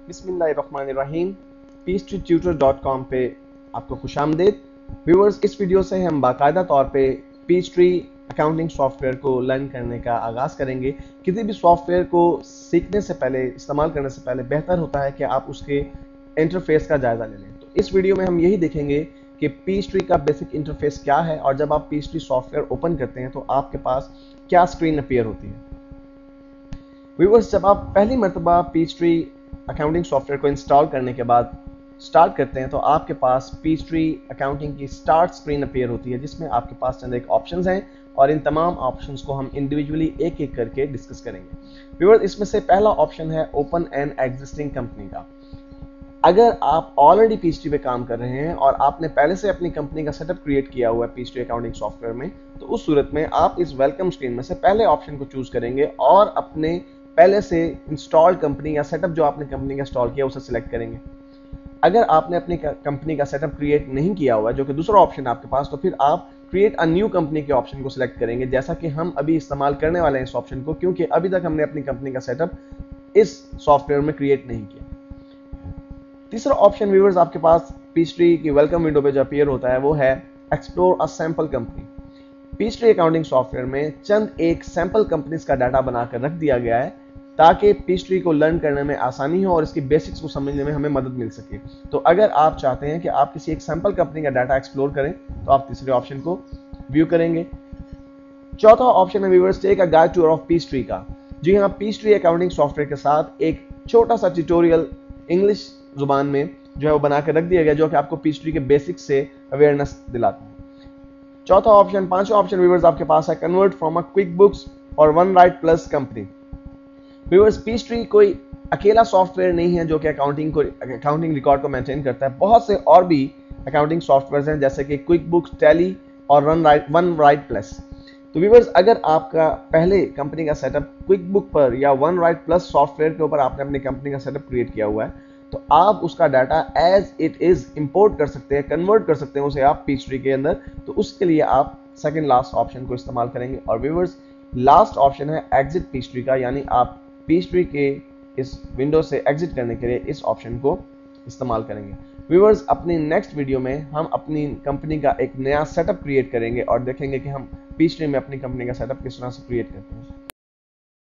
बिस्मिल्लाहिर्रहमानिर्रहीम। peachtree.com पे आपको खुशामदीद। व्यूअर्स, इस वीडियो से हम बाकायदा तौर पे पीचट्री अकाउंटिंग सॉफ्टवेयर को लर्न करने का आगाज़ करेंगे। किसी भी सॉफ्टवेयर को सीखने से पहले, इस्तेमाल करने से पहले बेहतर होता है कि आप उसके इंटरफेस का जायज़ा ले लें। तो इस वीडियो में हम यही देखेंगे कि पीचट्री का बेसिक इंटरफेस क्या है और जब आप पीचट्री सॉफ्टवेयर ओपन करते हैं तो आपके पास क्या स्क्रीन अपीयर होती है। व्यूअर्स, जब आप पहली मरतबा पीचट्री अकाउंटिंग सॉफ्टवेयर को इंस्टॉल करने के बाद स्टार्ट करते हैं तो आपके पास पीचट्री अकाउंटिंग की स्टार्ट स्क्रीन अपीयर होती है, जिसमें आपके पास चंद एक ऑप्शंस हैं और इन तमाम ऑप्शंस को हम इंडिविजुअली एक एक करके डिस्कस करेंगे। व्यूअर्स, इसमें से पहला ऑप्शन है ओपन एन एग्जिस्टिंग कंपनी का। अगर आप ऑलरेडी पीचट्री पे काम कर रहे हैं और आपने पहले से अपनी कंपनी का सेटअप क्रिएट किया हुआ है पीचट्री अकाउंटिंग सॉफ्टवेयर में, तो उस सूरत में आप इस वेलकम स्क्रीन में से पहले ऑप्शन को चूज करेंगे और अपने पहले से इंस्टॉल्ड कंपनी या सेटअप जो आपने कंपनी का इंस्टॉल किया उसे सिलेक्ट करेंगे। अगर आपने अपनी कंपनी का सेटअप क्रिएट नहीं किया हुआ है, जो कि दूसरा ऑप्शन है आपके पास, तो फिर आप क्रिएट अ न्यू कंपनी के ऑप्शन को सिलेक्ट करेंगे, जैसा कि हम अभी इस्तेमाल करने वाले हैं इस ऑप्शन को, क्योंकि अभी तक हमने अपनी कंपनी का सेटअप इस सॉफ्टवेयर में क्रिएट नहीं किया। तीसरा ऑप्शन व्यूअर्स आपके पास पीचट्री की वेलकम विंडो पे जो अपीयर होता है वो है explore a sample company. Peachtree accounting software में चंद एक सैंपल कंपनीज का डाटा बनाकर रख दिया गया है ताकि पीचट्री को लर्न करने में आसानी हो और इसकी बेसिक्स को समझने में हमें मदद मिल सके। तो अगर आप चाहते हैं कि आप किसी एक सैंपल कंपनी का डाटा एक्सप्लोर करें तो आप तीसरे ऑप्शन को व्यू करेंगे। चौथा ऑप्शन है viewers take a guide tour of Peachtree का। जी हाँ, पीचट्री अकाउंटिंग सॉफ्टवेयर के साथ एक छोटा सा ट्यूटोरियल इंग्लिश जुबान में जो है वो बनाकर रख दिया गया, जो कि आपको पीचट्री के बेसिक्स से अवेयरनेस दिलाता है। चौथा ऑप्शन, पांचवा ऑप्शन व्यूअर्स आपके पास है convert from a QuickBooks और OneWrite plus company. Viewers, Peachtree कोई अकेला सॉफ्टवेयर नहीं है जो कि अकाउंटिंग रिकॉर्ड को मेंटेन करता है। बहुत से और भी अकाउंटिंग सॉफ्टवेयर हैं जैसे कि क्विक बुक्स, टैली और वन राइट प्लस। तो व्यूअर्स, अगर आपका पहले कंपनी का सेटअप क्विक बुक पर या वन राइट प्लस सॉफ्टवेयर के ऊपर आपने अपनी कंपनी का सेटअप क्रिएट किया हुआ है, तो आप उसका data as it is import कर सकते हैं, कन्वर्ट कर सकते हैं उसे आप पीचट्री के अंदर। तो उसके लिए आप सेकंड लास्ट ऑप्शन को इस्तेमाल करेंगे। और व्यूअर्स, लास्ट ऑप्शन है एग्जिट पीचट्री का, यानी आप पीचट्री के इस विंडो से एग्जिट करने के लिए इस ऑप्शन को इस्तेमाल करेंगे। व्यूअर्स, अपनी नेक्स्ट वीडियो में हम अपनी कंपनी का एक नया सेटअप क्रिएट करेंगे और देखेंगे कि हम पीचट्री में अपनी कंपनी का सेटअप किस तरह से क्रिएट करते हैं।